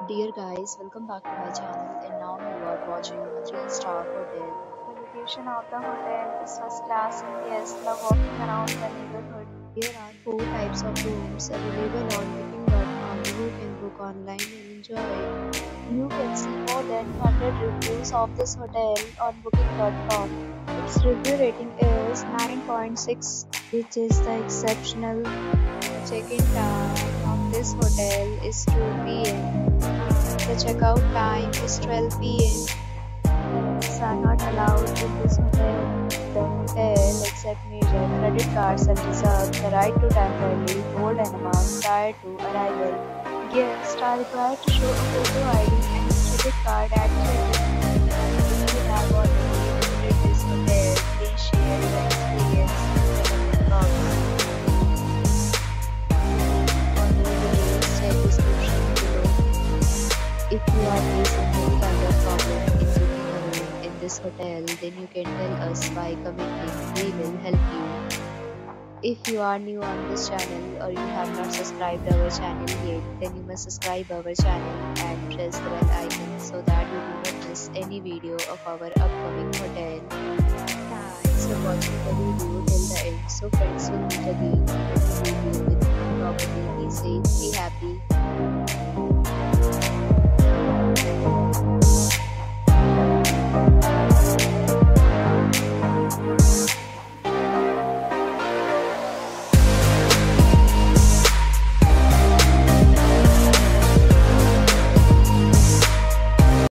Dear guys, welcome back to my channel and now you are watching a 3-star hotel. The location of the hotel is first class and guests love walking around the neighborhood. There are 4 types of rooms available on booking.com. You can book online and enjoy it. You can see more than 100 reviews of this hotel on booking.com. Its review rating is 9.6, which is the exceptional. Check-in time of this hotel is 2 p.m. The checkout time is 12 p.m. Pets are not allowed in this hotel. The hotel accepts major credit cards and reserves the right to temporarily hold an amount prior to arrival. Guests are required to show a photo ID and credit card at check-in. If you have already visited this hotel, please share your experience in the comment box. Check description below. If you are facing any kind of problem in booking a room in this hotel, then you can tell us by commenting. We will help you. If you are new on this channel or you have not subscribed our channel yet, then you must subscribe our channel and press the bell icon so that you do not miss any video of our upcoming hotel. Thanks for watching the video till the end. So friends, will meet again in a new video with new property. Be safe, be happy.